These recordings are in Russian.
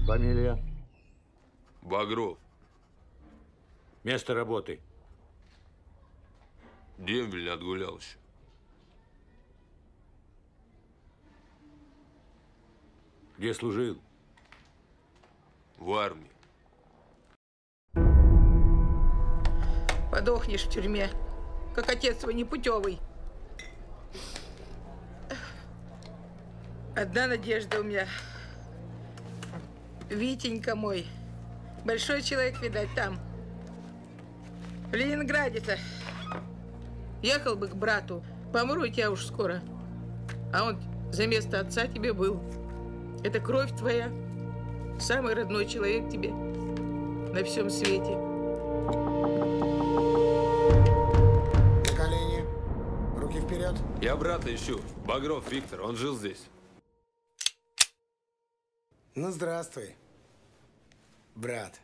Фамилия? Багров. Место работы? Дембель не отгулял еще. Где служил? В армии. Подохнешь в тюрьме, как отец твой непутевый. Одна надежда у меня. Витенька мой. Большой человек, видать, там. В Ленинграде-то. Ехал бы к брату. Помру я уж скоро. А он за место отца тебе был. Это кровь твоя. Самый родной человек тебе на всем свете. На колени. Руки вперед. Я брата ищу. Багров Виктор, он жил здесь. Ну, здравствуй, брат.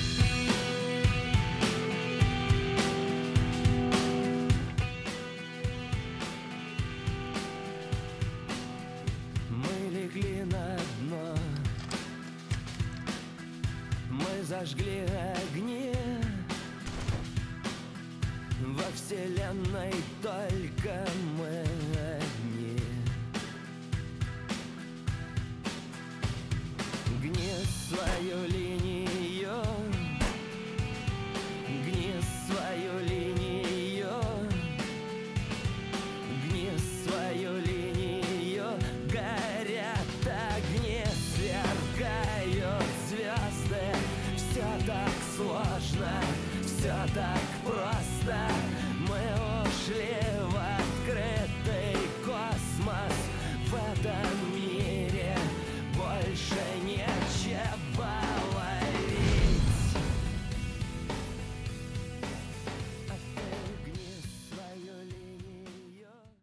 Мы легли на дно, мы зажгли